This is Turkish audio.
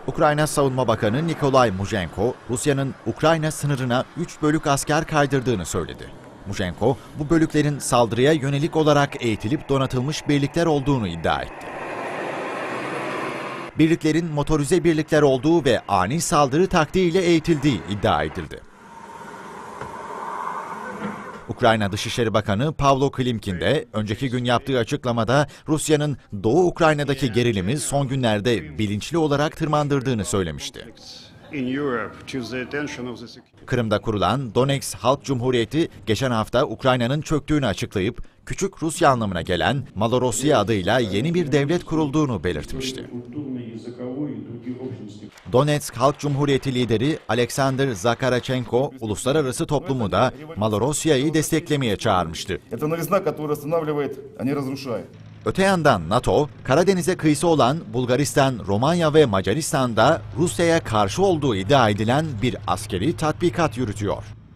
Ukrayna Savunma Bakanı Nikolay Muzhenko, Rusya'nın Ukrayna sınırına 3 bölük asker kaydırdığını söyledi. Muzhenko, bu bölüklerin saldırıya yönelik olarak eğitilip donatılmış birlikler olduğunu iddia etti. Birliklerin motorize birlikler olduğu ve ani saldırı taktiğiyle eğitildiği iddia edildi. Ukrayna Dışişleri Bakanı Pavlo Klimkin de önceki gün yaptığı açıklamada Rusya'nın Doğu Ukrayna'daki gerilimi son günlerde bilinçli olarak tırmandırdığını söylemişti. Kırım'da kurulan Donetsk Halk Cumhuriyeti geçen hafta Ukrayna'nın çöktüğünü açıklayıp Küçük Rusya anlamına gelen Malorosya adıyla yeni bir devlet kurulduğunu belirtmişti. Donetsk Halk Cumhuriyeti lideri Alexander Zakarachenko, uluslararası toplumu da Malorosya'yı desteklemeye çağırmıştı. Öte yandan NATO, Karadeniz'e kıyısı olan Bulgaristan, Romanya ve Macaristan'da Rusya'ya karşı olduğu iddia edilen bir askeri tatbikat yürütüyor.